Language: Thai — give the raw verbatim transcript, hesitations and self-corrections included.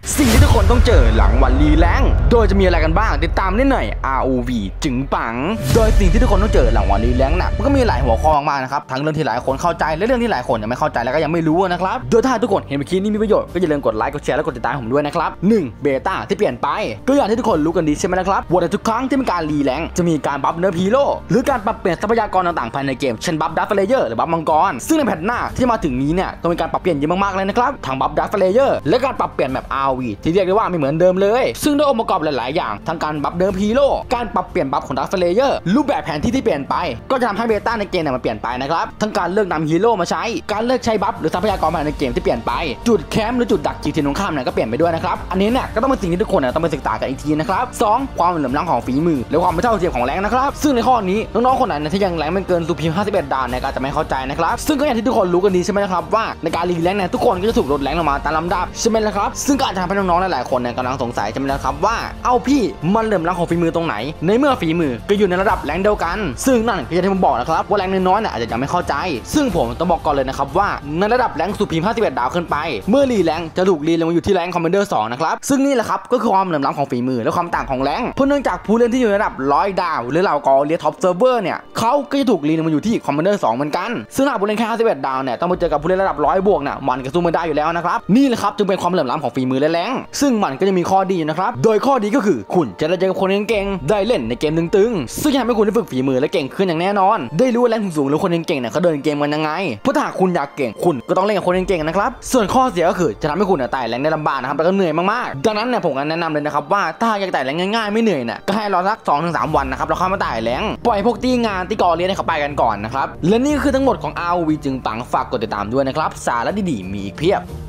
สิ่งที่ทุกคนต้องเจอหลังวันรีแรงโดยจะมีอะไรกันบ้างติดตามได้หน่อย อาร์ โอ วี จึงปังโดยสิ่งที่ทุกคนต้องเจอหลังวันรีแรงน่ะมันก็มีหลายหัวข้อมากนะครับทั้งเรื่องที่หลายคนเข้าใจและเรื่องที่หลายคนยังไม่เข้าใจแล้วก็ยังไม่รู้นะครับโดยถ้าทุกคนเห็นคลิปนี้มีประโยชน์ก็อย่าลืมกดไลค์กดแชร์และกดติดตามผมด้วยนะครับหนึ่งเบต้าที่เปลี่ยนไปก็อย่างที่ทุกคนรู้กันดีใช่ไหมนะครับว่าทุกครั้งที่มีการรีแรงจะมีการบัฟเนื้อฮีโร่หรือการปรับเปลี่ยนทรัพยากรต่างๆภายในเกมเช่นบัฟดัฟเฟลเยอร์หรือบัฟมังกรซึ่งในแพทหน้าที่มาถึงนี้เนี่ยก็มีการปรับเปลี่ยนเยอะมากๆเลยนะครับทั้งบัฟดัฟเฟลเยอร์และการปรับเปลี่ยนแบบ อาร์ โอ วี ที่เรียกได้ว่าไม่เหมือนเดิมเลยซึ่งด้วยองค์ประกอบหลายๆอย่างทั้งการบัฟเดิมฮีโร่การปรับเปลี่ยนบัฟของดัฟเฟลเยอร์รูปแบบแผนที่ที่เปลี่ยนไปก็จะทำให้เบต้าในเกมเนี่ยมันเปลี่ยนไปนะครับทั้งการเลือกนำฮีโร่มาใช้การเลือกใช้บัฟหรือทรัพยากรภายในเกมที่เปลี่ยนไปจุดแคมป์หรือจุดดักจีทีตรงข้ามเนี่ยก็เปลี่ยนไปด้วยนะครับอันนี้เนี่ยก็ต้องเป็นสิ่งที่ทุกคนเนี่ยต้องไปศึกษากันอีกทีนะครับสองความเหลื่อมล้ำของฝีมือและความไม่เท่าเทียมของแรงนะครับซึ่งในข้อนี้น้องๆคนไหนที่ยังแรงไม่เกินซูพิมห้าสิบเอ็ดดาวเนี่ยก็จะไม่เข้าใจนะครับซึ่งก็อย่างที่ทุกคนรู้กันดีใช่ไหมนะครับว่าในการรีแรงเนี่ยทุกคนก็จะถูกลดแรงลงมาตามลำดับใช่ไหมล่ะครับซึ่งก็อาจจะทำให้น้องๆหลายๆคนเนี่ยกำลังสงสัยใช่ไหมล่ะครับว่าเอาพี่มันเหลื่อมล้ำของฝีมือตรงไหนในเมื่อฝีมือก็อยู่ในระดับแรงเดียวกันซึ่งนั่นก็จะที่ผมบอกนะครับว่าแรงน้อยๆเนี่ยอาจจะยังไม่เข้าใจซึ่งผมต้องบอกก่อนเลยนะครับว่าในระดับแรงซูพิมห้าสิบเอ็ดดาวขึ้นไปเมื่อรีแรงจะถูกรีลงมาอยู่ที่แรงคอมมานเดอร์สองนะครับซึ่งนี่แหละครับก็คือความเหลื่อมล้ำของฝีมือและความต่างของแรงเพราะเนื่องจากผู้เล่นที่อยู่ในระดับร้อยดาวหรือเหล่ากอเรียท็อปเซิร์ฟเวอร์เนี่ยเขาก็จะถูกรีลงมาอยู่ที่คอมมานเดอร์สองเหมือนกันซึ่งหากผู้เล่นแค่ห้าสิบเอ็ดดาวเนี่ยต้องมาเจอกับผู้เล่นระดับร้อยบวกเนี่ยมันก็สู้ไม่ได้อยู่แล้วนะครับนี่แหละครับจึงเป็นความเหลื่อมล้ำของฝีมือและแรงซึ่งมันก็จะมีข้อดีนะครับโดยข้อดีก็คือคุณจะได้เจอกับคนเก่งๆได้เล่นในเกมตึงๆซึ่งจะทำให้คุณได้ฝึกฝีมือและเก่งขึ้นอย่างแน่นอนได้รู้ว่าแรงสูงๆหรือคนเก่งๆเนี่ยเขาเดินเกมกันยังไงเพราะถ้าคุณอยากเก่งคุณก็ต้องเล่นกับคนเก่งๆนะครับส่วนข้อเสียก็คือจะทำให้คุณไต่แรงได้ลำบากนะครับแล้วก็เหนื่อยมากๆดังนั้นเนี่ยผมก็แนะนำเลยนะครับว่าถ้าอยากไต่แรงง่ายๆไม่เหนื่อยเนี่ยก็ให้รอสัก สองถึงสาม วันนะครับแล้วค่อยมาไต่แรงปล่อยพวกตีงานที่กอเรียนให้เขาไปกันก่อนนะครับและนี่คือทั้งหมดของ อาร์ โอ วี จึงปังฝากกดติดตามด้วยนะครับสาระดีๆมีอีกเพียบ